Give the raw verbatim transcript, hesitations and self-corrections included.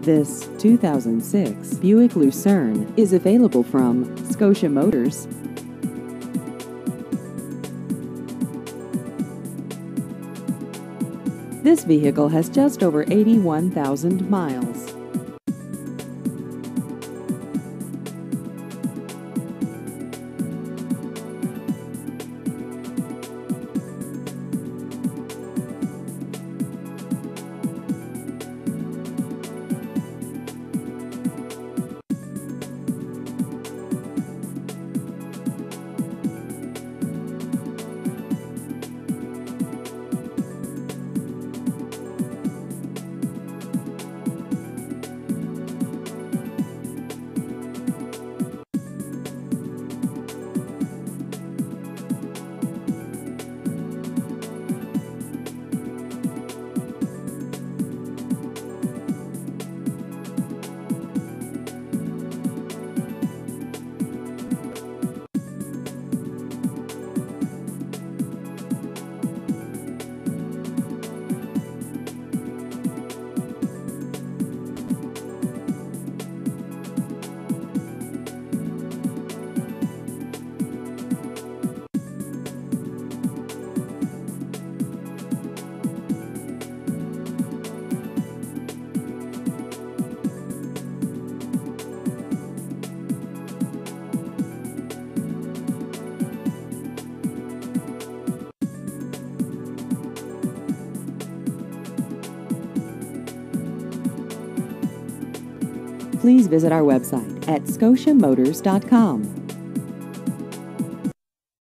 This two thousand six Buick Lucerne is available from Scotia Motors. This vehicle has just over eighty-one thousand miles. Please visit our website at scotia motors dot com.